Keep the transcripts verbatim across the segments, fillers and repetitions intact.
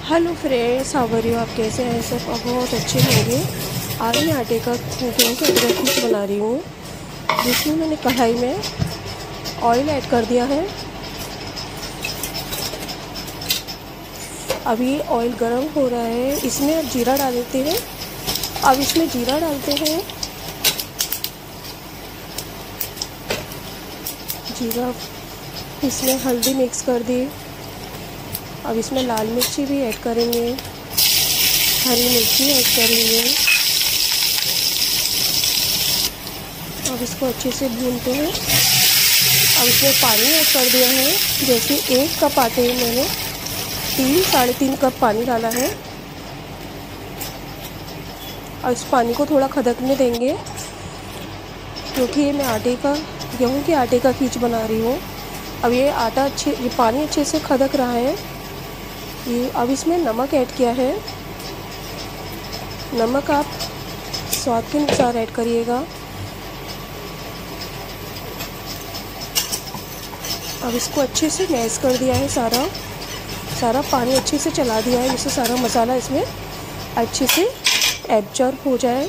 Hello friends, how are you. आप कैसे हैं? सब बहुत अच्छे होंगे। आज मैं आटे का गेहूं के आटे का खीच बना रही हूँ, जिसमें मैंने कढ़ाई में ऑयल ऐड कर दिया है। अभी ऑयल गर्म हो रहा है, इसमें अब जीरा डाल देते हैं। अब इसमें जीरा डालते हैं, जीरा, इसमें हल्दी मिक्स कर दी। अब इसमें लाल मिर्ची भी ऐड करेंगे, हरी मिर्ची ऐड करेंगे। अब इसको अच्छे से भूनते हैं। अब इसमें पानी ऐड कर दिया है। जैसे एक कप आटे में मैंने तीन साढ़े तीन कप पानी डाला है। और इस पानी को थोड़ा खदकने देंगे, क्योंकि ये मैं आटे का गेहूं के आटे का खीच बना रही हूँ। अब ये आटा अच्छे ये पानी अच्छे से खदक रहा है। ये अब इसमें नमक ऐड किया है। नमक आप स्वाद के अनुसार ऐड करिएगा। अब इसको अच्छे से मैश कर दिया है। सारा सारा पानी अच्छे से चला दिया है, जिससे सारा मसाला इसमें अच्छे से एब्जॉर्ब हो जाए।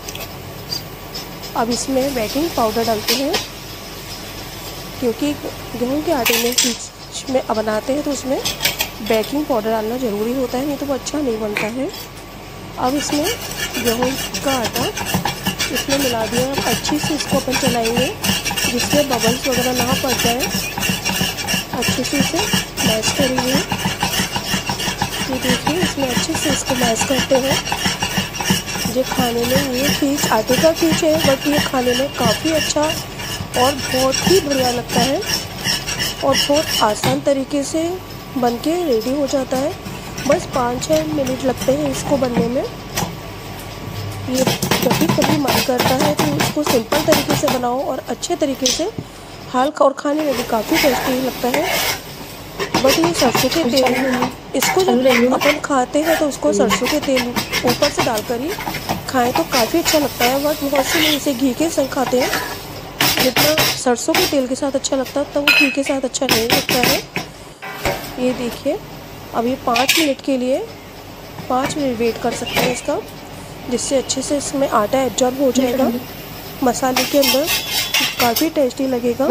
अब इसमें बेकिंग पाउडर डालते हैं, क्योंकि गेहूं के आटे में खीच में बनाते हैं तो उसमें बेकिंग पाउडर डालना ज़रूरी होता है, नहीं तो वो अच्छा नहीं बनता है। अब इसमें गेहूं का आटा इसमें मिला दिया। अब अच्छे से इसको अपन चलाएंगे, जिससे बबल्स वगैरह ना पड़ जाए। अच्छे से इसे मैश करेंगे। ये देखिए, इसमें अच्छे से इसको मैश करते हैं। जो खाने में ये खीच आटे का खीच है, बट ये खाने में काफ़ी अच्छा और बहुत ही बढ़िया लगता है, और बहुत आसान तरीके से बन के रेडी हो जाता है। बस पाँच छः मिनट लगते हैं इसको बनने में। ये कभी कभी मन करता है तो इसको सिंपल तरीके से बनाओ और अच्छे तरीके से हल्का, और खाने में भी काफ़ी टेस्टी लगता है। बट ये सरसों के तेल, इसको जब अपन खाते हैं तो उसको सरसों के तेल ऊपर से डालकर ही खाएं तो काफ़ी अच्छा लगता है। बट बहुत से लोग इसे घी के संग खाते हैं। जितना सरसों के तेल के साथ अच्छा लगता है, तब वो घी के साथ अच्छा नहीं लगता है। ये देखिए, अब ये पाँच मिनट के लिए पाँच मिनट वेट कर सकते हैं इसका, जिससे अच्छे से इसमें आटा एब्जॉर्ब हो जाएगा मसाले के अंदर। काफ़ी टेस्टी लगेगा।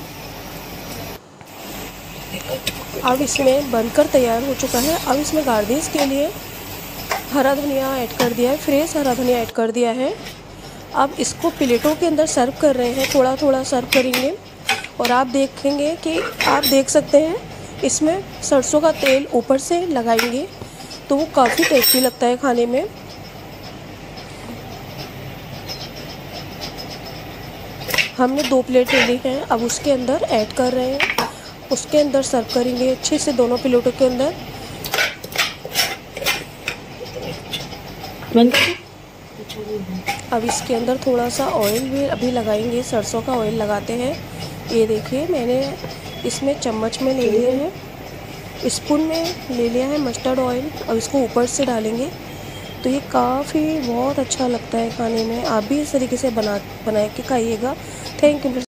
अब इसमें बनकर तैयार हो चुका है। अब इसमें गार्निश के लिए हरा धनिया ऐड कर दिया है, फ्रेश हरा धनिया ऐड कर दिया है। अब इसको प्लेटों के अंदर सर्व कर रहे हैं, थोड़ा थोड़ा सर्व करेंगे। और आप देखेंगे कि आप देख सकते हैं इसमें सरसों का तेल ऊपर से लगाएंगे तो वो काफ़ी टेस्टी लगता है खाने में। हमने दो प्लेट ले ली हैं, अब उसके अंदर ऐड कर रहे हैं, उसके अंदर सर्व करेंगे अच्छे से दोनों प्लेटों के अंदर। अब इसके अंदर थोड़ा सा ऑयल भी अभी लगाएंगे, सरसों का ऑयल लगाते हैं। ये देखिए, मैंने इसमें चम्मच में ले लिए हैं, स्पून में ले लिया है मस्टर्ड ऑयल। अब इसको ऊपर से डालेंगे तो ये काफ़ी बहुत अच्छा लगता है खाने में। आप भी इस तरीके से बना बना के खाइएगा। Thank you.